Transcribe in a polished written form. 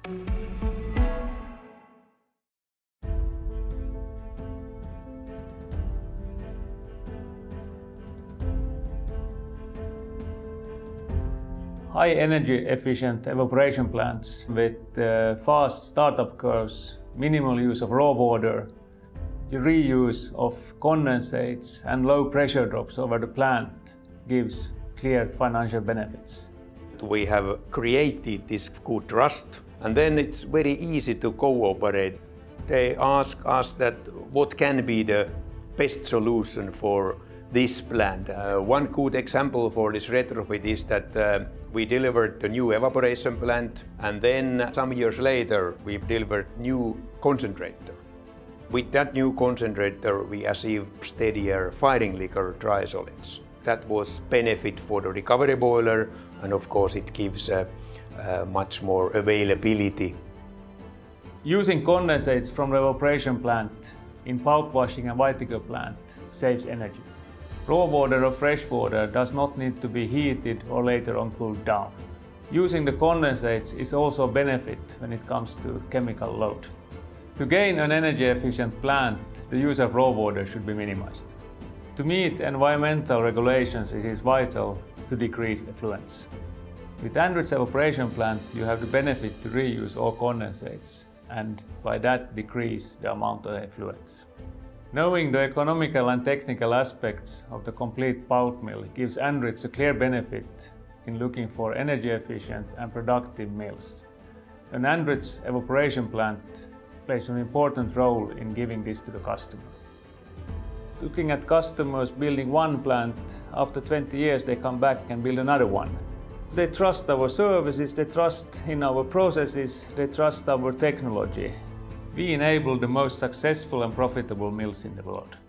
High energy efficient evaporation plants with fast startup curves, minimal use of raw water, reuse of condensates and low pressure drops over the plant gives clear financial benefits. We have created this good trust, and then it's very easy to cooperate. They ask us that what can be the best solution for this plant. One good example for this retrofit is that we delivered the new evaporation plant, and then some years later we delivered new concentrator. With that new concentrator we achieved steadier firing liquor dry solids. That was benefit for the recovery boiler, and of course it gives much more availability. Using condensates from the evaporation plant in pulp washing and Whittaker plant saves energy. Raw water or fresh water does not need to be heated or later on cooled down. Using the condensates is also a benefit when it comes to chemical load. To gain an energy efficient plant, the use of raw water should be minimized. To meet environmental regulations, it is vital to decrease effluents. With ANDRITZ evaporation plant, you have the benefit to reuse all condensates and by that decrease the amount of effluents. Knowing the economical and technical aspects of the complete pulp mill gives ANDRITZ a clear benefit in looking for energy efficient and productive mills. An ANDRITZ evaporation plant plays an important role in giving this to the customer. Looking at customers building one plant, after 20 years they come back and build another one. They trust our services, they trust in our processes, they trust our technology. We enable the most successful and profitable mills in the world.